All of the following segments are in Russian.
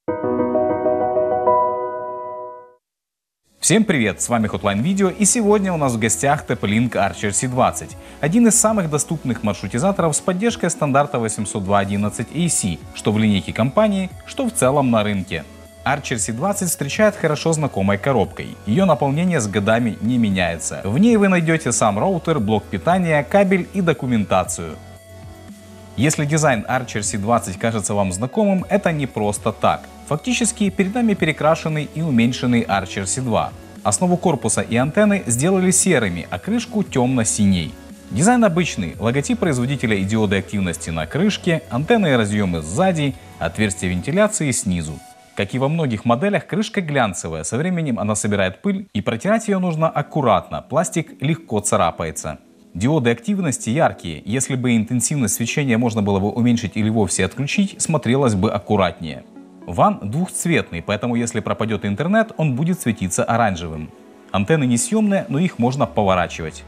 Всем привет, с вами Hotline Video, и сегодня у нас в гостях TP-Link Archer C20, один из самых доступных маршрутизаторов с поддержкой стандарта 802.11ac, что в линейке компании, что в целом на рынке. Archer C20 встречает хорошо знакомой коробкой, ее наполнение с годами не меняется. В ней вы найдете сам роутер, блок питания, кабель и документацию. Если дизайн Archer C20 кажется вам знакомым, это не просто так. Фактически перед нами перекрашенный и уменьшенный Archer C2. Основу корпуса и антенны сделали серыми, а крышку темно-синей. Дизайн обычный, логотип производителя и диоды активности на крышке, антенны и разъемы сзади, отверстие вентиляции снизу. Как и во многих моделях, крышка глянцевая, со временем она собирает пыль, и протирать ее нужно аккуратно, пластик легко царапается. Диоды активности яркие, если бы интенсивность свечения можно было бы уменьшить или вовсе отключить, смотрелось бы аккуратнее. Ван двухцветный, поэтому если пропадет интернет, он будет светиться оранжевым. Антенны несъемные, но их можно поворачивать.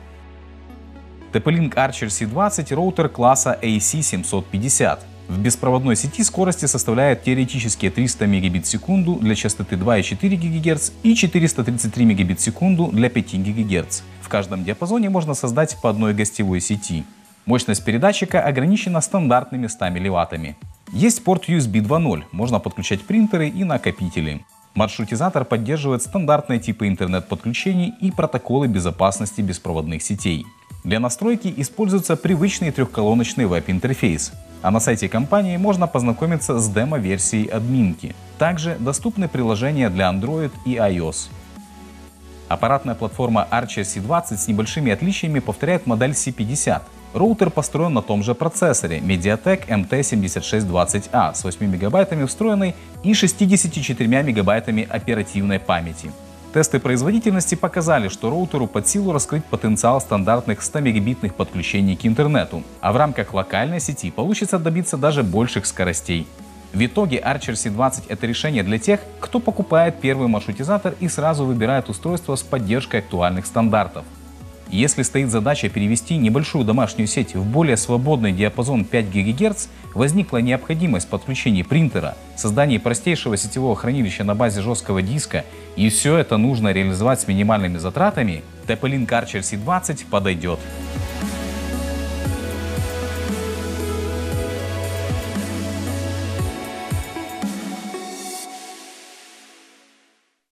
TP-Link Archer C20 роутер класса AC750. В беспроводной сети скорости составляют теоретически 300 Мбит в секунду для частоты 2,4 ГГц и 433 Мбит в секунду для 5 ГГц. В каждом диапазоне можно создать по одной гостевой сети. Мощность передатчика ограничена стандартными 100 мВт. Есть порт USB 2.0, можно подключать принтеры и накопители. Маршрутизатор поддерживает стандартные типы интернет-подключений и протоколы безопасности беспроводных сетей. Для настройки используется привычный трехколоночный веб-интерфейс, а на сайте компании можно познакомиться с демо-версией админки. Также доступны приложения для Android и iOS. Аппаратная платформа Archer C20 с небольшими отличиями повторяет модель C50. Роутер построен на том же процессоре MediaTek MT7620A с 8 МБ встроенной и 64 МБ оперативной памяти. Тесты производительности показали, что роутеру под силу раскрыть потенциал стандартных 100 мегабитных подключений к интернету, а в рамках локальной сети получится добиться даже больших скоростей. В итоге Archer C20 — это решение для тех, кто покупает первый маршрутизатор и сразу выбирает устройство с поддержкой актуальных стандартов. Если стоит задача перевести небольшую домашнюю сеть в более свободный диапазон 5 ГГц, возникла необходимость подключения принтера, создания простейшего сетевого хранилища на базе жесткого диска, и все это нужно реализовать с минимальными затратами, TP-Link Archer C20 подойдет.